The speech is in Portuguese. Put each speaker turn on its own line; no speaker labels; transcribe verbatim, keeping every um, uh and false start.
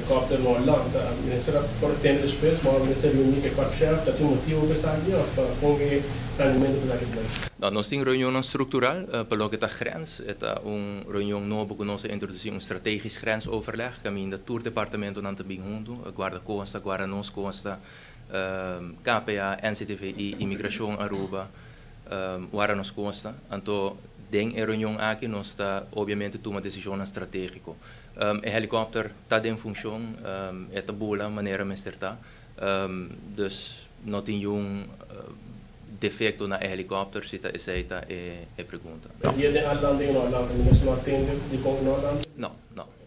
helicóptero no lanta, ministra por ter respeito, mas ministra reunir que quatro chefes, tem motivo para sair, para com que rendimento para sair.
Nou, nós temos reunião estrutural, uh, pelo que está grens, é uma reunião nova que nós introduzimos um strategisch grensoverleg, caminho da tour departamento não também junto, guarda costa, guarda nos costa, uh, K P A, N C T V I, imigração Aruba, uh, guarda nos costa, então den reunião aqui nós está obviamente tomar decisão estratégica. Um, a helicóptero está em função, um, é a boa maneira de estar, um, dus não tem um uh, defeito na helicóptero, se essa é a pergunta.
E a lanta em Holanda, não atende de como na Holanda?
Não, não.